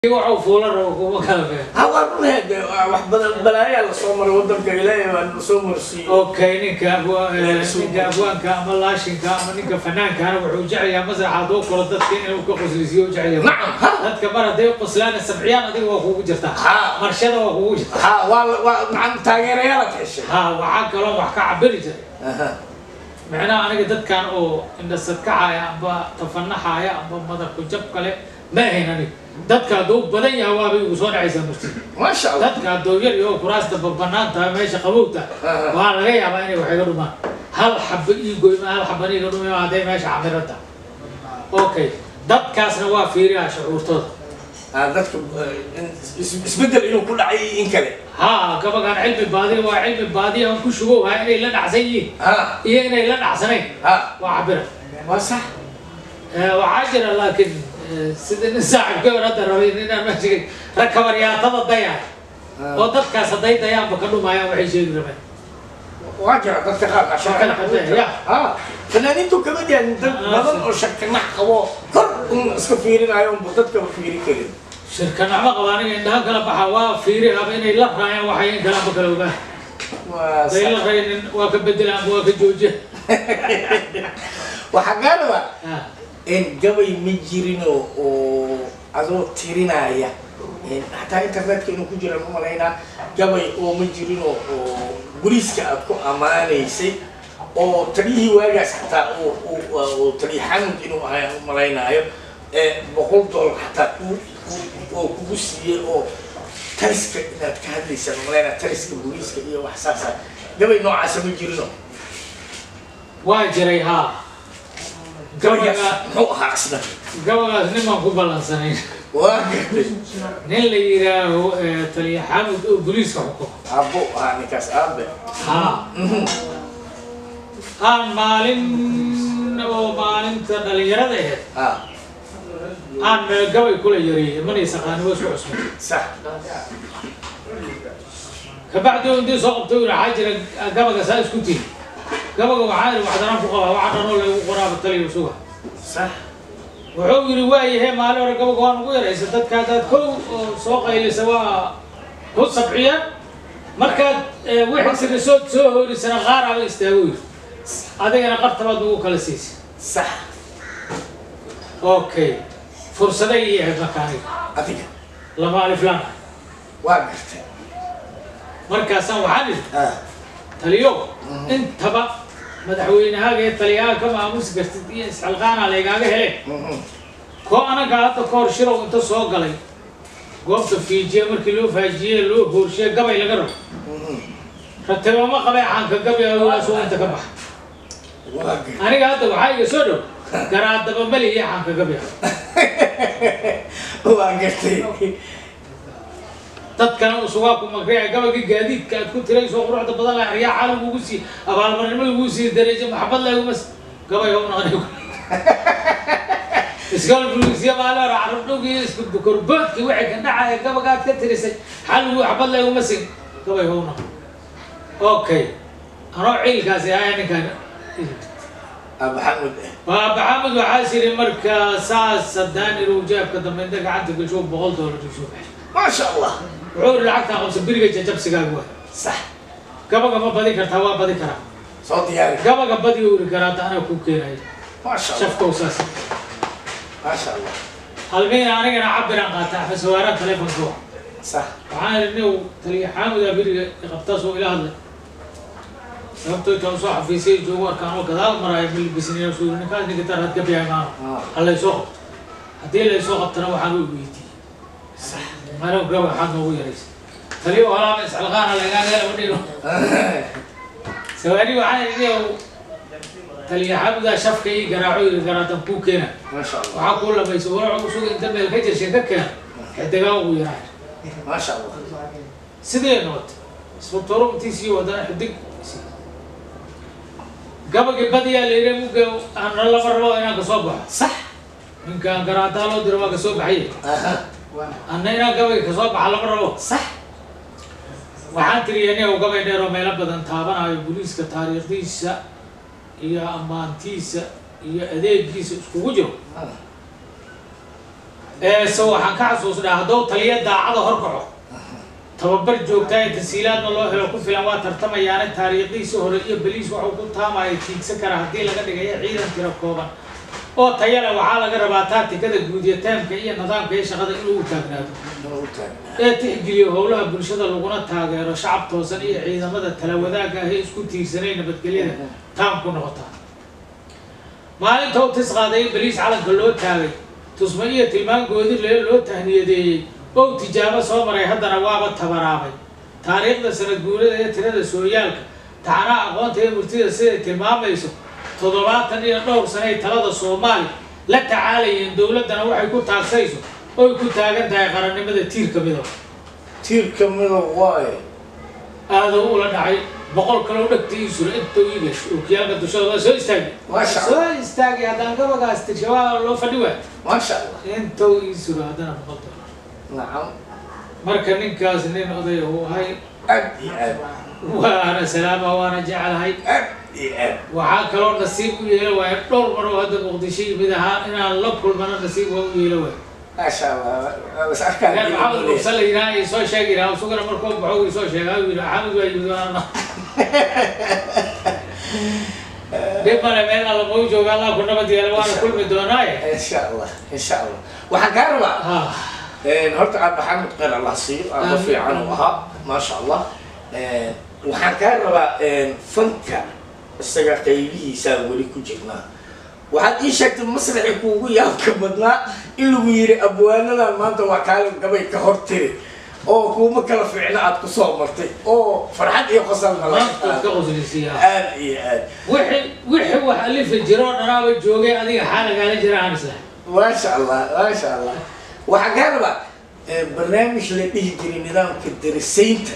يوعوا فولر ومكافئ. هو هذا واحد بلايا الصومر ودم كإلهي الصومر سي. أوكي نكابوان كامل لاشين كامل نك فنان كانوا وحوجع يا مزرعة عضو كردت كين وكقص لزيو جع يا. نعم ها. هاد كبر هدي قصلان السبعيان هدي وأخوه جرتا. مرشد وأخوه جرتا. ها وعن تاجر يلا كيش. وعاك لهم وحكا عبريت. معنا أنا قدرت كان إن السكعة يا أبا تفنحها يا أبا مدر كجب كله ما هنا dadka doo badan yahay waa bay ugu soo dhacaysaa marti ma sha Allah dadka doo yar iyo kuraasta babanaanta meesha qabowta waa laga yaabaa inay wax iga dhumaan hal xabba ii goyma hal xabba iga dhumay haday meesha camirada okay dadkaasna waa fiiriyaa shucuurtooda dadka isbedel inuu ku dhacay in kale gabagan cilmi baadi aan ku shugo waa inay la dhacsan yihiin iyo inay la dhacsanayn waa cabira waa sax waa jira laakiin سيدنا ساعة كبر هذا الرجل إننا ماشي ركب رياضة ضيع وضد كاس ضيع ضيع بكلوا معي وعيش يجرمه واجع تتخاف عشان كان حبيبي فنانين تو كمان يعني بدل وشك نحقه كل سفيرين عليهم بدل كفيري كلين شركة نعمة قوانين إنها كلام بحوا فيري هبين إلا رايح وحين كلام بكلوا به وإلا غير وكبد الأبواب الجوجة وحقانوا إن جوي مجرينو أو أدو تيرينايا إن حتى إنترنت كأنه كجرا مملاينا جوي أو مجرينو أو بوليس كأبكو أمانة يسي أو تريه واجس حتى أو تريه حنو كأنه مملاينا أيو بقول دول حتى أو كبوسية أو تريسك إن كهذا يسمى مملاينا تريسك بوليس كأيه وحساسة جوي نوع عسى مجرينو واجريها gabagas niman ku balansanay nin la yiraahdo taliya xamud oo booliiska xukumo abo ninkaas aabe maalinta dhalinyarada ahayd meel gabay kula yareeyay manaysa qaani waa isku cusub sax kabacdi intii soo qabtay waxaa jira gabaga saa isku tiin gabaga waxaan waxdana ku qabaa waxaan oo lagu qoraabo taliyo suga صح wuxuu yiri waayahay maal hore gabaga waan ugu yaraysan dadka dad kow soo qaylisa waa ku sabciya marka wixii soo horisana qaar aan istaago adigana qartabaad ugu kala siisay صح okay fursaday iyo makaani adiga lama alif lana waa gartay markaas waxaan taliyo intaba madaxweynaha taliyaha kama aamus gartid iyo isxalqaana leegaaga helay ko anaga hadda koor shiro inta soo galay goobta fiijiye markii loo faajiyay loo hoorshay gabay laga rabo rataba ma qabay caanka gabay oo soo inta ka bax aniga hadda waxaa iga soo dhow garaadaba maliya caanka gabay waa gartay dadkana usugaa ku magriya gabayga gaadiidka aad ku tiray soo quruxda badan la riyaa xal ugu sii abaalmarnimo lagu sii darajo maxabad la ugu gabay oo naqday iskal bulisiya maala raacad dhugi isku korboodki wixii ka dhacay gabayga aad ka tirisay xal ugu xabad la ugu masig gabay oo naqday okay anoo ciilkaasi ayaa ninkan maxamed waxaa siri marka saas sadani rujaabka dambeynta gacanta gasho $100 soo baxay ما شاء الله وعور العقد أو سبيرك جاب سجاجوا صح قبل ما بدي كرتوا بدي كرا صوت يعني قبل بدي وركرات أنا كوكيراي ما شاء الله شفت وساس ما شاء الله هالمين أنا أعبر عن قطع في سوارات تلفون سوا صح وعارف إنه تلي حامد أبير يقتصوا إلى هذا سبتو توصح في سي جوار كانوا كذا مراي بالبسنين وسوون كان نقدر هتجيب يا جماعة الله يسوق هدي اللي يسوق ترى وحنو بيتي صح ما لو قبل حد هو يريس تلي ولا بس الغانا اللي قال له وديله سوالي وعاني اليوم تلي حمد شاف كي جراعي جراتم كوكينا ما شاء الله وعقول لما يسوون عقوسوق انت من الكجر شكك كان حتى قاو يراعي ما شاء الله سيدي نوت سبتورم تيسي ودا حدك قبل بدي اللي يرمو أنا الله مرة أنا كصبح صح من كان جراتالو دروا كصبح هي أنا هنا قبل كصبح على مرة صح waxaan tiriyay oo gabay dheer oo meel badan taabanayo booliiska taariikhdiisa iyo amaantiisa iyo adeegiisa isku jiro سو waxaan ka xasuusnaa hadoo taliya daacada horkaco tababar joogtaa tasiilaadna loo helo ku filan waa tartamayaan taariikhdiisa hore iyo baliis waxa uu ku taamay tiigsan kara hadii laga dhigayo ciidan tiro kooban oo tayada waxa laga rabaa taatikada guud iyo taamka iyo nidaamka ee shaqada inuu taagnaado tixgeliyo howlaha bulshada laguna taageero shacab toosan iyo ciidamada tala wadaaga ah isku tiirsanay nabadgelyada taamku noqota maalinta uu tisqaaday baliis calanka loo taagay tusmaiyo tilmaan goodi loo tahniyadeeyay oo tijaabo soo maray haddana waaba tabaraabay taariikhda sanad guurada ee tirada sooyaalka taana aqoonta ee murtida sida tilmaamayso 70 iyo dhowr sano ay talada Soomaali la tacaalayeen dawladana waxay ku taagsayso oo ku taagan tahay qarannimada tiirka midow waay aad uu la dhacay boqol kale u dhagtiisu intuu iigash oo kiyaaga dushooda soo istaagay hadaan ka wagaastay shabaab loo fadhiyo ما شاء الله intuu iisu hadana boqol نعم marka ninkaas nin oday oo hay أبدي وانا سلامة وانا جعل هاي وحا كلو نصيب ويلو دور مرو هذا مقدشي بدها ان الله كل من نصيب ويلو ما شاء الله بس اشكال يعني محمد وصل هنا سو شيغيرا وسوغنا مركو بخو سو شيغا ويلو حامد ويلو دبنا مين الله مو جوغا الله كنا بدي وانا كل مدوناي ان شاء الله ان شاء الله وحقربا هرت عبد محمد قال الله يصير الله في عنه ما شاء الله waxaan ka rabaa fanka isaga qaybihiisa wali ku jirnaa waxaad ii sheegtay masraxi kuugu yaabka badnaa in lagu yiri abwaanada maanta waa kaalin gabay ka hortiri oo kuuma kala fiicna aad ku soo martay oo farxad iyo qosol ma laha wixii wax alif jiro dhanaaba joogay adiga xaalada la jiraan isla ma sha Allah waxaan ka rabaa barnaamij la dhihi jiray nidaamka darisaynta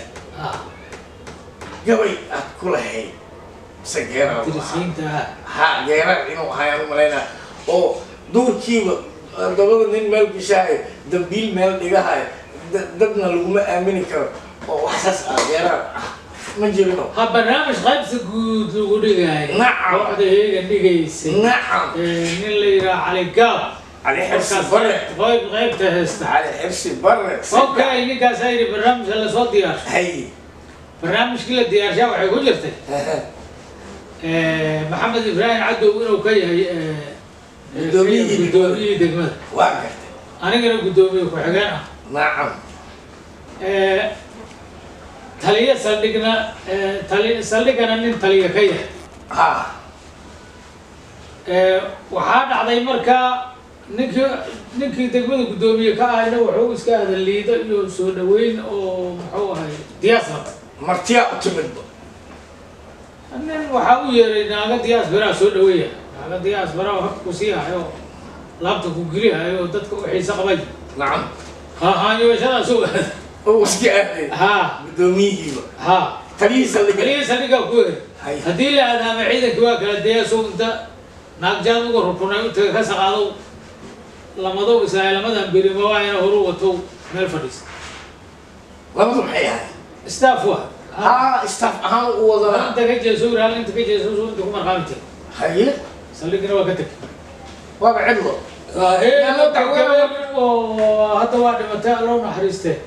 قوي أكل هاي سجارة ها جيران إنه هاي أنا ملينا أو دور كيو دبل نين مال بشاي دبيل مال إذا هاي دبنا لقمة أمين كر أو حساس جيران من جيرانه ها برنامج غيب سجود لقولي هاي نعم واحد هيك اللي جيس نعم اللي راح على الجاب على حبس برة غيب تهست على حبس برة أوكي إني كاسير برنامج اللي صوت ديار هاي برنامج كله ديار شاو حيقول جرته محمد إبراهيم عدو وينو كي قدومي دقمة واقعت أنا كنا قدومي وحقنا نعم تلية سلقنا نين تلية كي وحاد عضي مركا نكي دقمة قدومي كأهنا وحوس كهذا اللي يدلو سودوين أو محوها دياسة مرتيا أتمنى أنا وحاول ناقد دياس برا سودوية ناقد دياس برا وحق كوسيها أيوه لابتك وقريها أيوه تدك وحيس قبل نعم ها يوم شنا سوى وش قاعد ها بدوميجي ها تريس اللي قوي هدي لي هذا معيدك واكل دياس وأنت ناقجان وقربنا تكسقادو لما ضو إسرائيل لما ذا بيرموا أنا هرو وتو ملفريس لما ضو حياة استافوا استاف وضع انت كجي سور هل انت كجي سور انت كمان قامتي هي سلكنا وقتك وضع عدوه ايه انا تعوي وحتى واحد متى لو نحرسته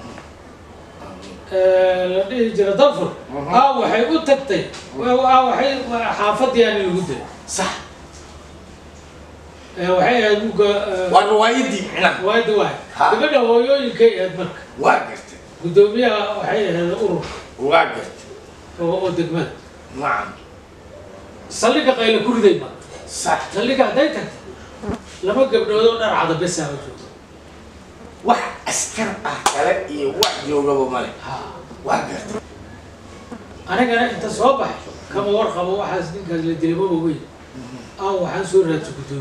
لديه جرى ضفر وحي وتكتي وحي حافظ يعني الوده صح وحي هذوك وانا وايدي هنا وايد تبدا هو يوكي ادمك واقفت قدوميها وحي هذا أورو واقفت هو دقمت نعم صليك قيل كل دايما صح صليك هدايتك لما قبلوا دار عاد بس هذا واحد أسكر أحكي واحد يوجب مالك واقفت أنا قال أنت صباح كم ورقة واحد سنين كذا اللي تلبوه بوي أو واحد سورة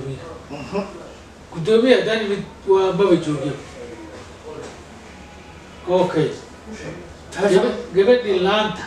قدومية داني وبابي جوجي اوكي قبل لانتا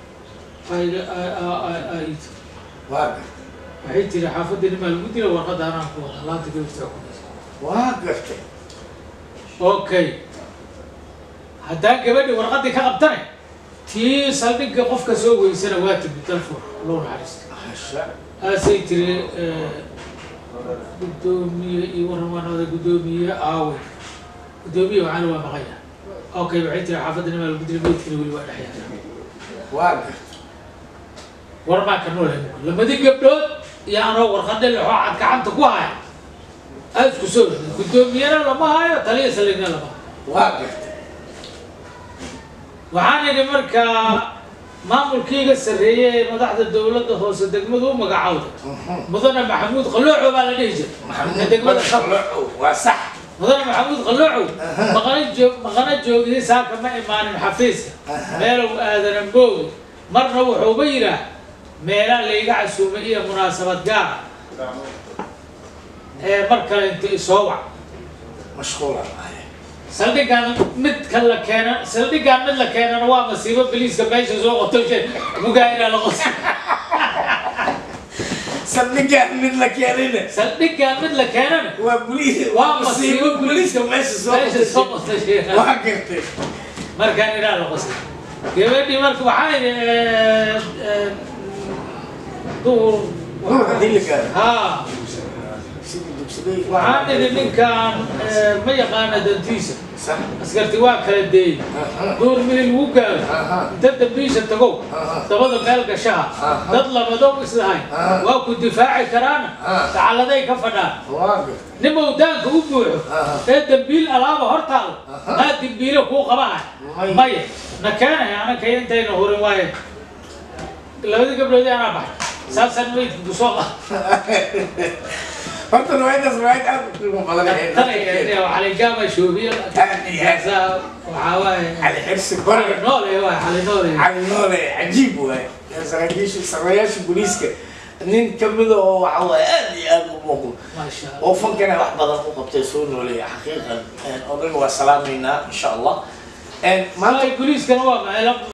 ايت واقف waxay tiri xaafadii ma lagu dilo warqad aan ku wada laanta gabadha ku واقفت okay haddaan gabadhi warqadii ka qabtane tii saldhigga qofka soo weysana waa timi telefoon loo naxariisto asay tiri قدومي ورمان هذا قدومي آوي قدومي وعلى ومغيا أوكي بعيد حافظنا ما القدر بيت كل الوقت أحيانا واقع ورما كانوا لما دي قبلت يا أنا ورخدنا اللي حاعد كعنتك وهاي أذكر سوي قدومي أنا لما هاي طليع سلينا لما واقع وعاني مركا maamulkiiga sareeyay madaxda dawladda hoose degmadu magacaawda mudane maxamuud qalooco baa la dhihi jiray degmada qalooco waa sax mudane maxamuud qalooco maqana joogay saaka ma imaanin xafiiska meelow aadan boog marna wuxuu ba yiraa meela leega casuumay iyo munaasabad gaar marka inta soo wac mashquul saldhigan mid kala keena saldhigan mid la keenana waa masiibo biliiska meesha soo qoto shay mugaayna la qoto saldhigan mid la keenana waa biliis waa masiibo biliiska meesha soo qoto shay waa gartay markaan ila la qoto gabadhii marka waxay dilka waxaan idin ninkaan ma yaqaana dantiisa askarti waa kala deeyay door milil wuu gaaray inta dambiisha tagow dabada meel gashaha dad labadow islahayn waa ku difaaci karaana tacaladay ka fadhaan nin mawdaanka u buuxo ee dambiil alaaba hortaada maa dambiilo kuu qabanaya maya na keenaya anaka intayna horin waaye labadii gabdhoodii anaa baxay saasaan meydka kusoo qaa horta nooyadaas nooyad aad u qiimo badan على الجامعة شوفي وحواي على حرص برا نولي على نولي على نولي عجيب واي سراياش بوليسكا نين كمله وحواي آد موقف ما شاء الله وفن كان واحد بدل قبتي سون نولي حقيقة أظن وسلامنا إن شاء الله ما البوليس كانوا